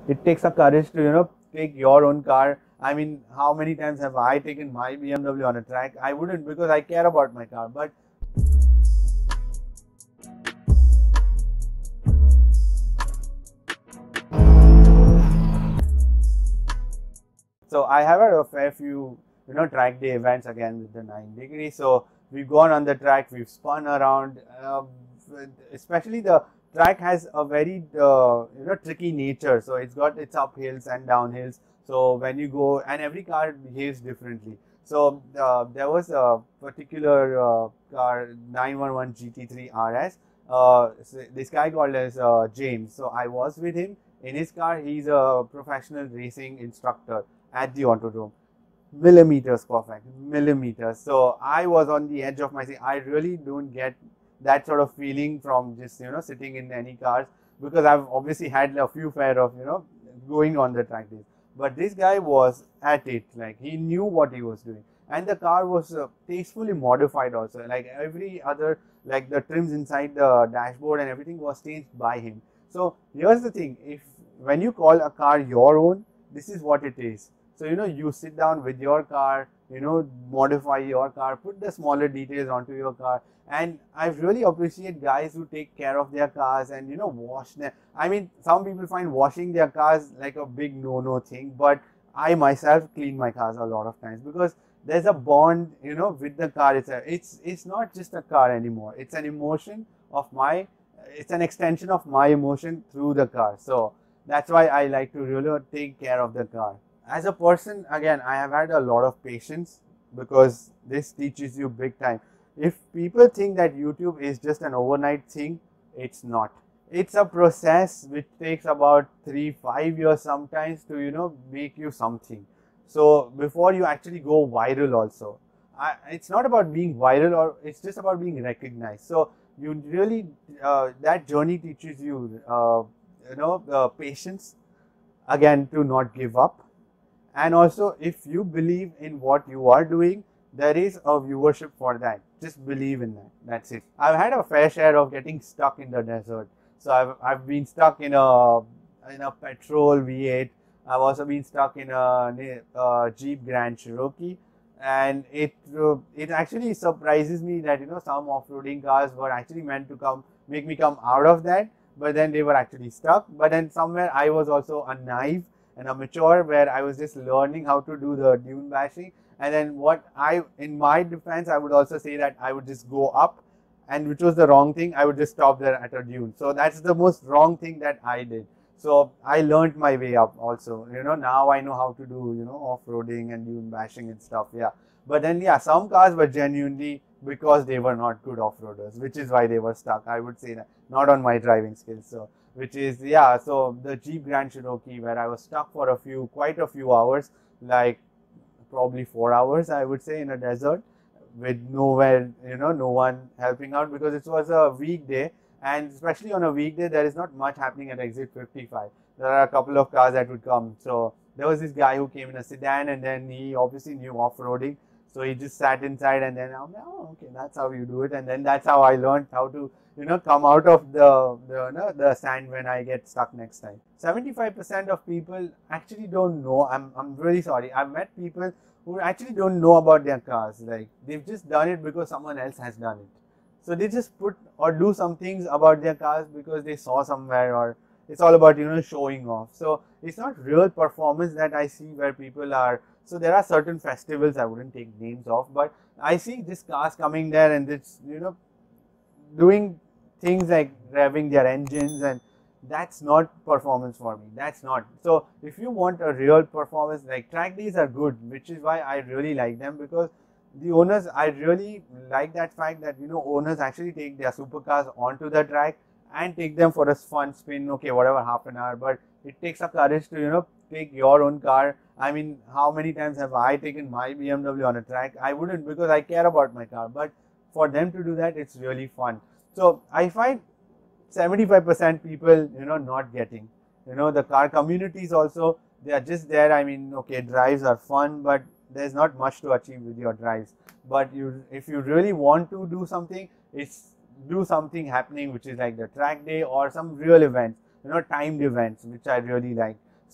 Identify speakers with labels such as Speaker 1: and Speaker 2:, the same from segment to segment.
Speaker 1: it takes a courage to, take your own car. I mean, how many times have I taken my BMW on a track? I wouldn't, because I care about my car. But so I have had a fair few, track day events again with the 9 degree. So we've gone on the track, we've spun around. Especially the track has a very tricky nature. So it's got its uphills and downhills. So when you go, and every car behaves differently. So there was a particular car, 911 GT3 RS. So this guy called as James. So I was with him in his car. He's a professional racing instructor at the autodrome. Millimeters perfect, millimeters. So I was on the edge of my seat. I really don't get that sort of feeling from just sitting in any cars, because I've obviously had a few fair of going on the track days. But this guy was at it, like he knew what he was doing, and the car was tastefully modified also. Like every other, like the trims inside the dashboard and everything was changed by him. So here's the thing: if when you call a car your own, this is what it is. So you sit down with your car, modify your car, put the smaller details onto your car. And I really appreciate guys who take care of their cars and wash them. I mean, some people find washing their cars like a big no thing, but I myself clean my cars a lot of times, because there's a bond with the car itself. It's not just a car anymore, it's an emotion of my, it's an extension of my emotion through the car. So that's why I like to really take care of the car. As a person, again, I have had a lot of patience, because this teaches you big time. If people think that YouTube is just an overnight thing, it's not. It's a process which takes about 3-5 years sometimes to make you something. So before you actually go viral also, it's not about being viral, or it's just about being recognized. So you really that journey teaches you patience, again, to not give up. And also, if you believe in what you are doing, there is a viewership for that. Just believe in that. That's it. I've had a fair share of getting stuck in the desert. So I've been stuck in a petrol V8. I've also been stuck in a Jeep Grand Cherokee, and it actually surprises me that some off-roading cars were actually meant to make me come out of that, but then they were actually stuck. But then somewhere I was also naive and amateur, where I was just learning how to do the dune bashing. And then in my defense, I would also say that I would just go up, and which was the wrong thing. I would just stop there at a dune. So that's the most wrong thing that I did. So I learned my way up also. Now I know how to do off-roading and dune bashing and stuff. Yeah. But then some cars were genuinely because they were not good off-roaders, which is why they were stuck. I would say that, not on my driving skills. So which is, so the Jeep Grand Cherokee, where I was stuck for quite a few hours, like probably 4 hours, I would say, in a desert, with nowhere, no one helping out, because it was a weekday, and especially on a weekday, there is not much happening at exit 55. There are a couple of cars that would come. So there was this guy who came in a sedan, and then he obviously knew off-roading. So he just sat inside, and then I'm like, oh, okay, that's how you do it. And then that's how I learned how to come out of the sand when I get stuck next time. 75% of people actually don't know. I'm really sorry. I've met people who actually don't know about their cars. Like, they've just done it because someone else has done it. So they just put or do some things about their cars because they saw somewhere, or it's all about showing off. So it's not real performance that I see where people are. So there are certain festivals, I wouldn't take names of, but I see these cars coming there and it's doing things like revving their engines, and that's not performance for me. That's not. So if you want a real performance, like, track days are good, which is why I really like them, because the owners, I really like that fact that owners actually take their supercars onto the track and take them for a fun spin, okay, whatever, half an hour. But it takes a courage to take your own car. I mean, how many times have I taken my BMW on a track? I wouldn't, because I care about my car, but for them to do that, it's really fun. So I find 75% people not getting, the car communities also, they are just there. I mean, okay, drives are fun, but there's not much to achieve with your drives. But if you really want to do something, it's do something happening which is like the track day or some real events, timed events, which I really like.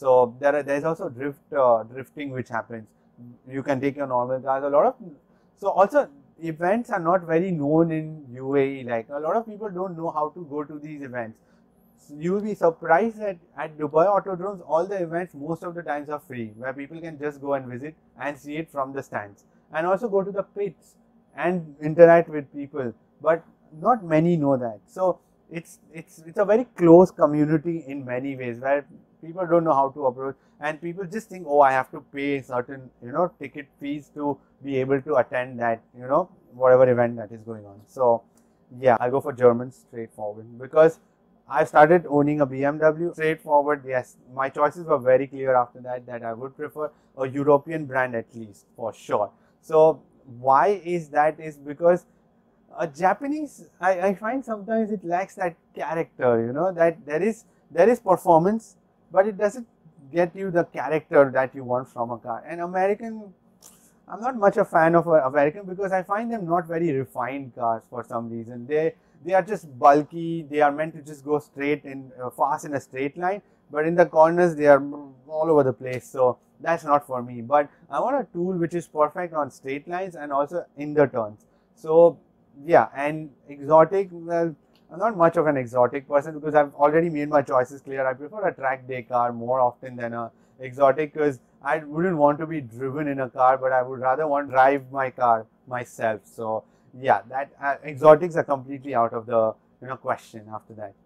Speaker 1: So there's also drifting which happens. You can take your normal cars. So also events are not very known in UAE. Like a lot of people don't know how to go to these events. So you will be surprised that at Dubai Autodromes, all the events most of the times are free, where people can just go and visit and see it from the stands, and also go to the pits and interact with people. But not many know that. So it's a very close community in many ways, where people don't know how to approach, and people just think, oh, I have to pay certain ticket fees to be able to attend that whatever event that is going on. So yeah, I'll go for German straightforward, because I started owning a BMW. Straightforward, yes. My choices were very clear after that I would prefer a European brand at least, for sure. So why is that? Is because a Japanese, I find sometimes it lacks that character, that there is performance, but it doesn't get you the character that you want from a car. And American, I'm not much a fan of American, because I find them not very refined cars for some reason. They are just bulky. They are meant to just go straight in fast in a straight line, but in the corners they are all over the place. So that's not for me. But I want a tool which is perfect on straight lines and also in the turns. So yeah, and exotic, well, I'm not much of an exotic person, because I've already made my choices clear. I prefer a track day car more often than a exotic, because I wouldn't want to be driven in a car, but I would rather want to drive my car myself. So yeah, that exotics are completely out of the question after that.